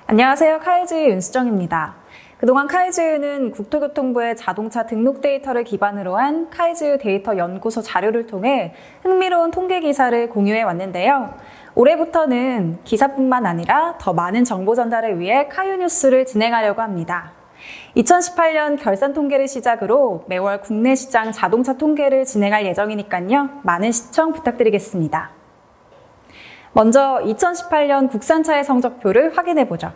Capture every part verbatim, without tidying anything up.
안녕하세요. 카이즈유 윤수정입니다. 그동안 카이즈유는 국토교통부의 자동차 등록 데이터를 기반으로 한 카이즈유 데이터 연구소 자료를 통해 흥미로운 통계 기사를 공유해 왔는데요. 올해부터는 기사뿐만 아니라 더 많은 정보 전달을 위해 카유뉴스를 진행하려고 합니다. 이천십팔 년 결산 통계를 시작으로 매월 국내 시장 자동차 통계를 진행할 예정이니까요. 많은 시청 부탁드리겠습니다. 먼저 이천십팔 년 국산차의 성적표를 확인해보죠.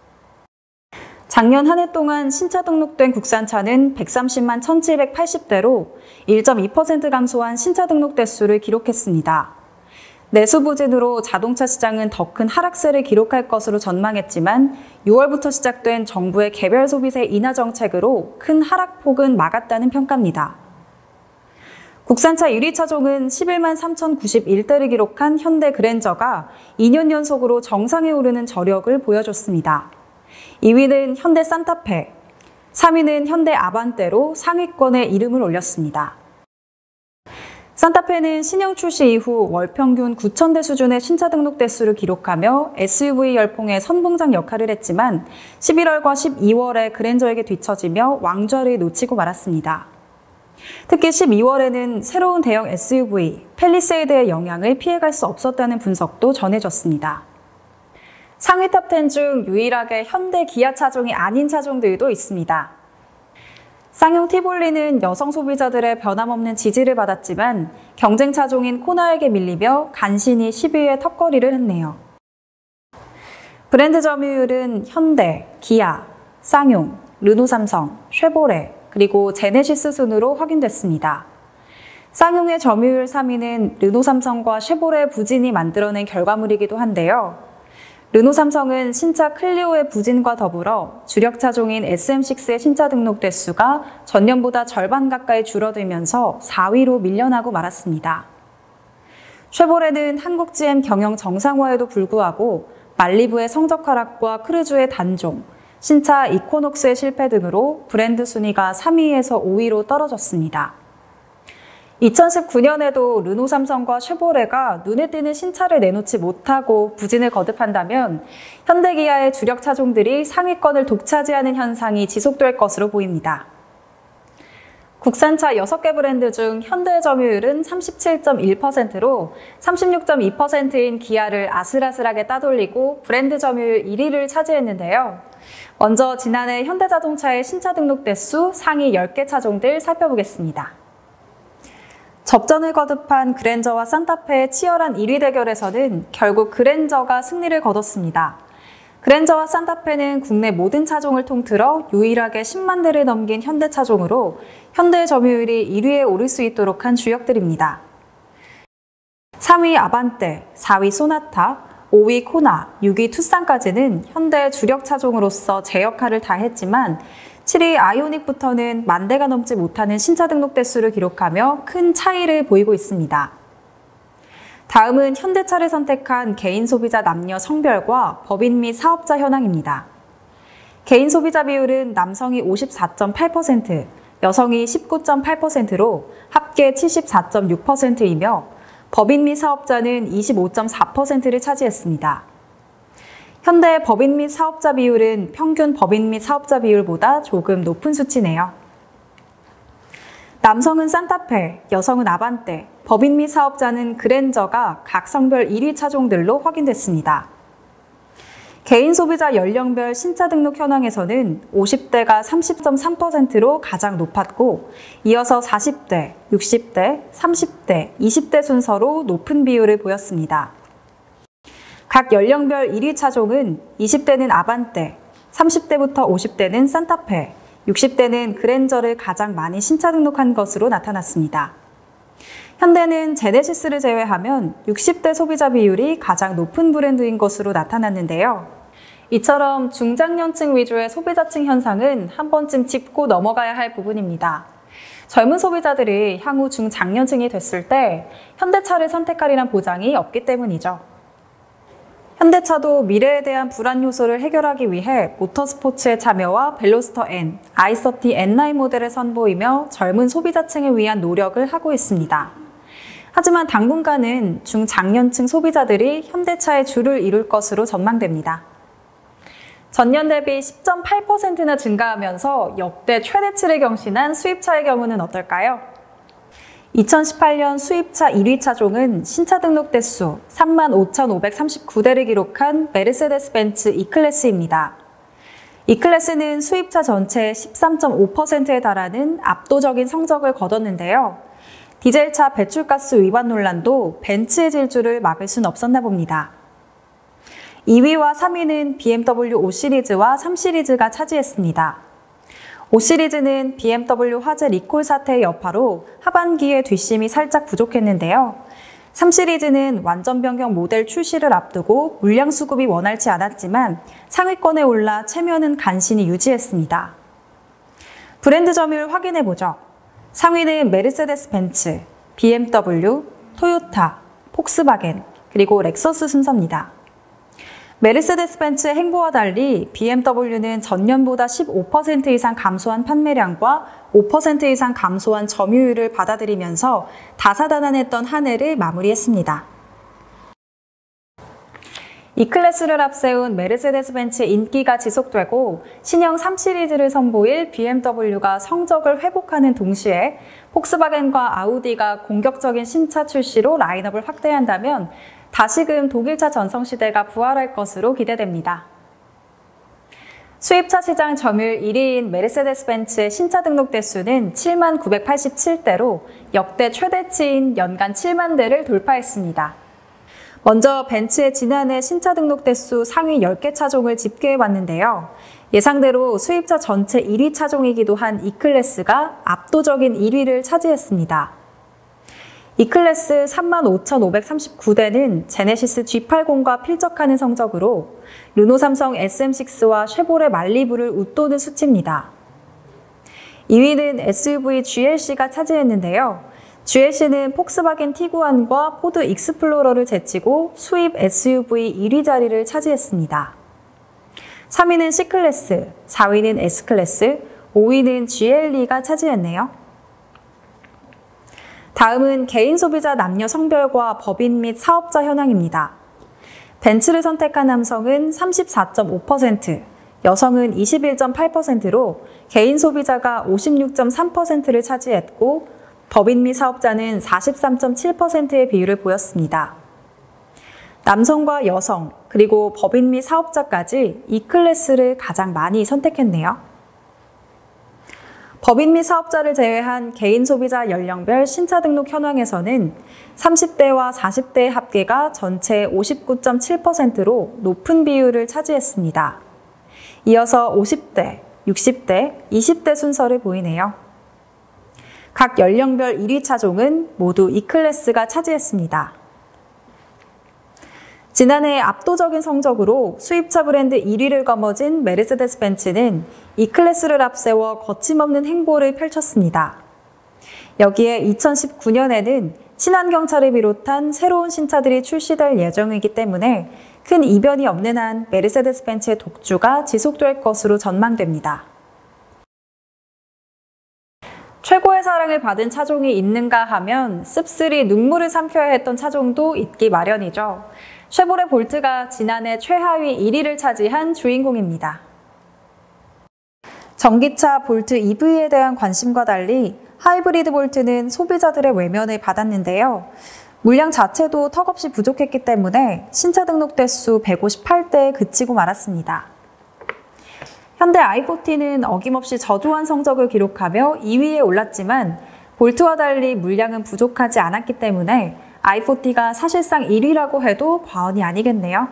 작년 한 해 동안 신차 등록된 국산차는 백삼십만 천칠백팔십 대로 일 점 이 퍼센트 감소한 신차 등록 대수를 기록했습니다. 내수 부진으로 자동차 시장은 더 큰 하락세를 기록할 것으로 전망했지만 유월부터 시작된 정부의 개별 소비세 인하 정책으로 큰 하락폭은 막았다는 평가입니다. 국산차 일 위 차종은 십일만 삼천구십일 대를 기록한 현대 그랜저가 이 년 연속으로 정상에 오르는 저력을 보여줬습니다. 이 위는 현대 산타페, 삼 위는 현대 아반떼로 상위권에 이름을 올렸습니다. 산타페는 신형 출시 이후 월 평균 구천 대 수준의 신차 등록 대수를 기록하며 에스유브이 열풍의 선봉장 역할을 했지만 십일월과 십이월에 그랜저에게 뒤처지며 왕좌를 놓치고 말았습니다. 특히 십이월에는 새로운 대형 에스유브이, 팰리세이드의 영향을 피해갈 수 없었다는 분석도 전해졌습니다. 상위 탑 텐 중 유일하게 현대 기아 차종이 아닌 차종들도 있습니다. 쌍용 티볼리는 여성 소비자들의 변함없는 지지를 받았지만 경쟁 차종인 코나에게 밀리며 간신히 십 위의 턱걸이를 했네요. 브랜드 점유율은 현대, 기아, 쌍용, 르노삼성, 쉐보레, 그리고 제네시스 순으로 확인됐습니다. 쌍용의 점유율 삼 위는 르노삼성과 쉐보레 부진이 만들어낸 결과물이기도 한데요. 르노삼성은 신차 클리오의 부진과 더불어 주력 차종인 에스엠 식스의 신차 등록 대수가 전년보다 절반 가까이 줄어들면서 사 위로 밀려나고 말았습니다. 쉐보레는 한국 지엠 경영 정상화에도 불구하고 말리부의 성적 하락과 크루즈의 단종, 신차 이코녹스의 실패 등으로 브랜드 순위가 삼 위에서 오 위로 떨어졌습니다. 이천십구 년에도 르노삼성과 쉐보레가 눈에 띄는 신차를 내놓지 못하고 부진을 거듭한다면 현대기아의 주력 차종들이 상위권을 독차지하는 현상이 지속될 것으로 보입니다. 국산차 여섯 개 브랜드 중 현대의 점유율은 삼십칠 점 일 퍼센트로 삼십육 점 이 퍼센트인 기아를 아슬아슬하게 따돌리고 브랜드 점유율 일 위를 차지했는데요. 먼저 지난해 현대자동차의 신차 등록 대수 상위 열 개 차종들 살펴보겠습니다. 접전을 거듭한 그랜저와 산타페의 치열한 일 위 대결에서는 결국 그랜저가 승리를 거뒀습니다. 그랜저와 산타페는 국내 모든 차종을 통틀어 유일하게 십만 대를 넘긴 현대 차종으로 현대의 점유율이 일 위에 오를 수 있도록 한 주역들입니다. 삼 위 아반떼, 사 위 소나타, 오 위 코나, 육 위 투싼까지는 현대의 주력 차종으로서 제 역할을 다했지만 칠 위 아이오닉부터는 만 대가 넘지 못하는 신차 등록 대수를 기록하며 큰 차이를 보이고 있습니다. 다음은 현대차를 선택한 개인 소비자 남녀 성별과 법인 및 사업자 현황입니다. 개인 소비자 비율은 남성이 오십사 점 팔 퍼센트, 여성이 십구 점 팔 퍼센트로 합계 칠십사 점 육 퍼센트이며 법인 및 사업자는 이십오 점 사 퍼센트를 차지했습니다. 현대의 법인 및 사업자 비율은 평균 법인 및 사업자 비율보다 조금 높은 수치네요. 남성은 산타페, 여성은 아반떼, 법인 및 사업자는 그랜저가 각 성별 일 위 차종들로 확인됐습니다. 개인 소비자 연령별 신차 등록 현황에서는 오십 대가 삼십 점 삼 퍼센트로 가장 높았고 이어서 사십 대, 육십 대, 삼십 대, 이십 대 순서로 높은 비율을 보였습니다. 각 연령별 일 위 차종은 이십 대는 아반떼, 삼십 대부터 오십 대는 산타페, 육십 대는 그랜저를 가장 많이 신차 등록한 것으로 나타났습니다. 현대는 제네시스를 제외하면 육십 대 소비자 비율이 가장 높은 브랜드인 것으로 나타났는데요. 이처럼 중장년층 위주의 소비자층 현상은 한 번쯤 짚고 넘어가야 할 부분입니다. 젊은 소비자들이 향후 중장년층이 됐을 때 현대차를 선택하리란 보장이 없기 때문이죠. 현대차도 미래에 대한 불안 요소를 해결하기 위해 모터스포츠의 참여와 벨로스터 N, 아이 서티 엔 나인 모델을 선보이며 젊은 소비자층을 위한 노력을 하고 있습니다. 하지만 당분간은 중장년층 소비자들이 현대차의 주를 이룰 것으로 전망됩니다. 전년 대비 십 점 팔 퍼센트나 증가하면서 역대 최대치를 경신한 수입차의 경우는 어떨까요? 이천십팔 년 수입차 일 위 차종은 신차 등록 대수 삼만 오천오백삼십구 대를 기록한 메르세데스 벤츠 E클래스입니다. E클래스는 수입차 전체의 십삼 점 오 퍼센트에 달하는 압도적인 성적을 거뒀는데요. 디젤차 배출가스 위반 논란도 벤츠의 질주를 막을 순 없었나 봅니다. 이 위와 삼 위는 비엠더블유 오 시리즈와 삼 시리즈가 차지했습니다. 오 시리즈는 비엠더블유 화재 리콜 사태의 여파로 하반기에 뒷심이 살짝 부족했는데요. 삼 시리즈는 완전 변경 모델 출시를 앞두고 물량 수급이 원활치 않았지만 상위권에 올라 체면은 간신히 유지했습니다. 브랜드 점유율 확인해보죠. 상위는 메르세데스 벤츠, 비엠더블유, 토요타, 폭스바겐, 그리고 렉서스 순서입니다. 메르세데스 벤츠의 행보와 달리 비엠더블유는 전년보다 십오 퍼센트 이상 감소한 판매량과 오 퍼센트 이상 감소한 점유율을 받아들이면서 다사다난했던 한 해를 마무리했습니다. E클래스를 앞세운 메르세데스 벤츠의 인기가 지속되고 신형 삼 시리즈를 선보일 비엠더블유가 성적을 회복하는 동시에 폭스바겐과 아우디가 공격적인 신차 출시로 라인업을 확대한다면 다시금 독일차 전성시대가 부활할 것으로 기대됩니다. 수입차 시장 점유율 일 위인 메르세데스 벤츠의 신차 등록 대수는 칠만 구백팔십칠 대로 역대 최대치인 연간 칠만 대를 돌파했습니다. 먼저 벤츠의 지난해 신차 등록 대수 상위 열 개 차종을 집계해봤는데요. 예상대로 수입차 전체 일 위 차종이기도 한 E클래스가 압도적인 일 위를 차지했습니다. E클래스 삼만 오천오백삼십구 대는 제네시스 지 팔십과 필적하는 성적으로 르노 삼성 에스엠 식스와 쉐보레 말리부를 웃도는 수치입니다. 이 위는 에스유브이 지엘씨가 차지했는데요. 지엘씨는 폭스바겐 티구안과 포드 익스플로러를 제치고 수입 에스유브이 일 위 자리를 차지했습니다. 삼 위는 C클래스, 사 위는 S클래스, 오 위는 지엘이가 차지했네요. 다음은 개인 소비자 남녀 성별과 법인 및 사업자 현황입니다. 벤츠를 선택한 남성은 삼십사 점 오 퍼센트, 여성은 이십일 점 팔 퍼센트로 개인 소비자가 오십육 점 삼 퍼센트를 차지했고 법인 및 사업자는 사십삼 점 칠 퍼센트의 비율을 보였습니다. 남성과 여성, 그리고 법인 및 사업자까지 E클래스를 가장 많이 선택했네요. 법인 및 사업자를 제외한 개인 소비자 연령별 신차 등록 현황에서는 삼십 대와 사십 대의 합계가 전체 오십구 점 칠 퍼센트로 높은 비율을 차지했습니다. 이어서 오십 대, 육십 대, 이십 대 순서를 보이네요. 각 연령별 일 위 차종은 모두 E클래스가 차지했습니다. 지난해 압도적인 성적으로 수입차 브랜드 일 위를 거머쥔 메르세데스 벤츠는 E클래스를 앞세워 거침없는 행보를 펼쳤습니다. 여기에 이천십구 년에는 친환경차를 비롯한 새로운 신차들이 출시될 예정이기 때문에 큰 이변이 없는 한 메르세데스 벤츠의 독주가 지속될 것으로 전망됩니다. 최고의 사랑을 받은 차종이 있는가 하면 씁쓸히 눈물을 삼켜야 했던 차종도 있기 마련이죠. 쉐보레 볼트가 지난해 최하위 일 위를 차지한 주인공입니다. 전기차 볼트 이브이에 대한 관심과 달리 하이브리드 볼트는 소비자들의 외면을 받았는데요. 물량 자체도 턱없이 부족했기 때문에 신차 등록 대수 백오십팔 대에 그치고 말았습니다. 현대 아이포티는 어김없이 저조한 성적을 기록하며 이 위에 올랐지만 볼트와 달리 물량은 부족하지 않았기 때문에 아이포티가 사실상 일 위라고 해도 과언이 아니겠네요.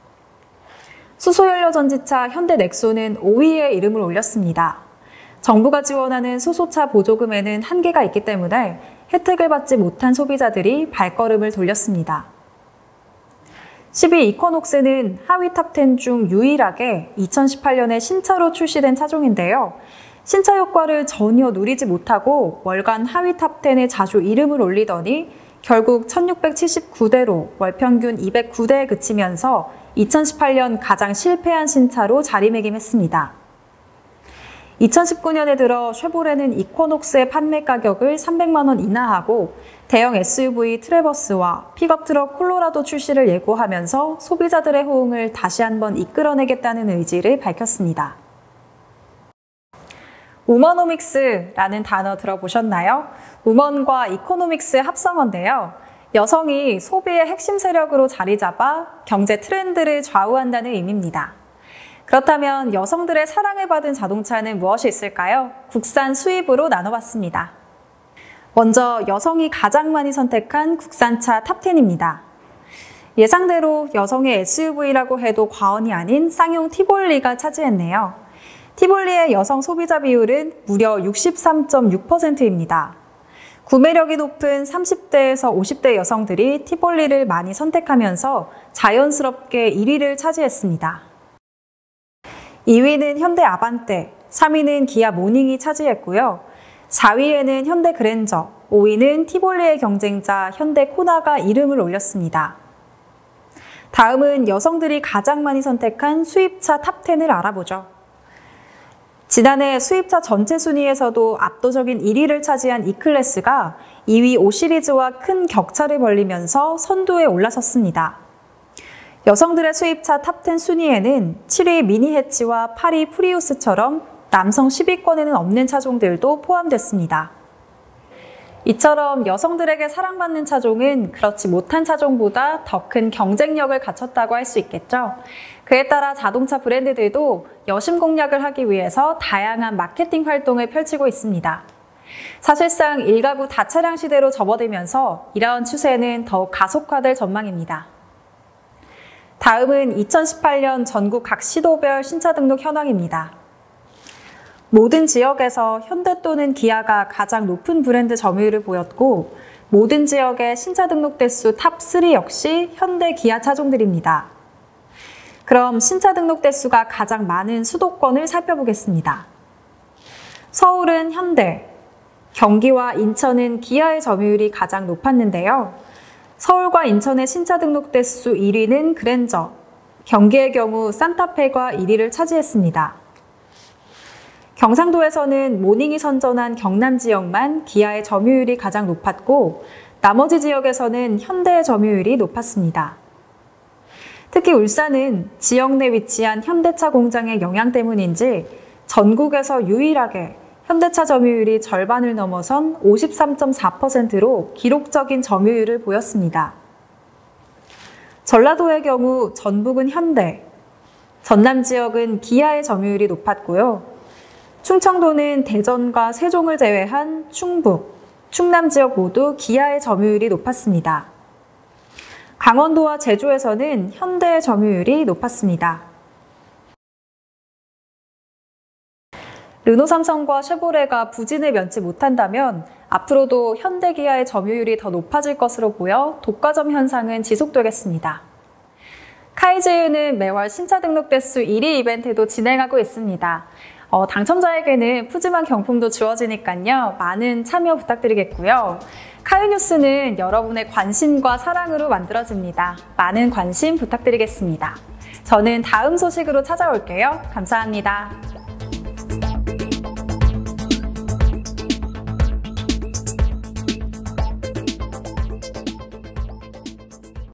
수소연료 전지차 현대 넥소는 오 위에 이름을 올렸습니다. 정부가 지원하는 수소차 보조금에는 한계가 있기 때문에 혜택을 받지 못한 소비자들이 발걸음을 돌렸습니다. 십 위 이쿼녹스는 하위 탑 텐 중 유일하게 이천십팔 년에 신차로 출시된 차종인데요. 신차 효과를 전혀 누리지 못하고 월간 하위 탑 텐에 자주 이름을 올리더니 결국 천육백칠십구 대로 월 평균 이백구 대에 그치면서 이천십팔 년 가장 실패한 신차로 자리매김했습니다. 이천십구 년에 들어 쉐보레는 이쿼녹스의 판매 가격을 삼백만 원 인하하고 대형 에스유브이 트래버스와 픽업트럭 콜로라도 출시를 예고하면서 소비자들의 호응을 다시 한번 이끌어내겠다는 의지를 밝혔습니다. 우머노믹스라는 단어 들어보셨나요? 우먼과 이코노믹스의 합성어인데요. 여성이 소비의 핵심 세력으로 자리 잡아 경제 트렌드를 좌우한다는 의미입니다. 그렇다면 여성들의 사랑을 받은 자동차는 무엇이 있을까요? 국산 수입으로 나눠봤습니다. 먼저 여성이 가장 많이 선택한 국산차 탑텐입니다. 예상대로 여성의 에스유브이라고 해도 과언이 아닌 쌍용 티볼리가 차지했네요. 티볼리의 여성 소비자 비율은 무려 육십삼 점 육 퍼센트입니다. 구매력이 높은 삼십 대에서 오십 대 여성들이 티볼리를 많이 선택하면서 자연스럽게 일 위를 차지했습니다. 이 위는 현대 아반떼, 삼 위는 기아 모닝이 차지했고요. 사 위에는 현대 그랜저, 오 위는 티볼리의 경쟁자 현대 코나가 이름을 올렸습니다. 다음은 여성들이 가장 많이 선택한 수입차 탑텐을 알아보죠. 지난해 수입차 전체 순위에서도 압도적인 일 위를 차지한 E클래스가 이 위 오 시리즈와 큰 격차를 벌리면서 선두에 올라섰습니다. 여성들의 수입차 탑텐 순위에는 칠 위 미니 해치와 팔 위 프리우스처럼 남성 십 위권에는 없는 차종들도 포함됐습니다. 이처럼 여성들에게 사랑받는 차종은 그렇지 못한 차종보다 더 큰 경쟁력을 갖췄다고 할 수 있겠죠. 그에 따라 자동차 브랜드들도 여심 공략을 하기 위해서 다양한 마케팅 활동을 펼치고 있습니다. 사실상 일가구 다차량 시대로 접어들면서 이러한 추세는 더욱 가속화될 전망입니다. 다음은 이천십팔 년 전국 각 시도별 신차 등록 현황입니다. 모든 지역에서 현대 또는 기아가 가장 높은 브랜드 점유율을 보였고 모든 지역의 신차 등록 대수 탑 삼 역시 현대 기아 차종들입니다. 그럼 신차 등록 대수가 가장 많은 수도권을 살펴보겠습니다. 서울은 현대, 경기와 인천은 기아의 점유율이 가장 높았는데요. 서울과 인천의 신차 등록 대수 일 위는 그랜저, 경기의 경우 산타페가 일 위를 차지했습니다. 경상도에서는 모닝이 선전한 경남 지역만 기아의 점유율이 가장 높았고 나머지 지역에서는 현대의 점유율이 높았습니다. 특히 울산은 지역 내 위치한 현대차 공장의 영향 때문인지 전국에서 유일하게 현대차 점유율이 절반을 넘어선 오십삼 점 사 퍼센트로 기록적인 점유율을 보였습니다. 전라도의 경우 전북은 현대, 전남 지역은 기아의 점유율이 높았고요. 충청도는 대전과 세종을 제외한 충북, 충남 지역 모두 기아의 점유율이 높았습니다. 강원도와 제주에서는 현대의 점유율이 높았습니다. 르노 삼성과 쉐보레가 부진을 면치 못한다면 앞으로도 현대 기아의 점유율이 더 높아질 것으로 보여 독과점 현상은 지속되겠습니다. 카이지유는 매월 신차 등록 대수 일 위 이벤트도 진행하고 있습니다. 어, 당첨자에게는 푸짐한 경품도 주어지니까요. 많은 참여 부탁드리겠고요. 카유뉴스는 여러분의 관심과 사랑으로 만들어집니다. 많은 관심 부탁드리겠습니다. 저는 다음 소식으로 찾아올게요. 감사합니다.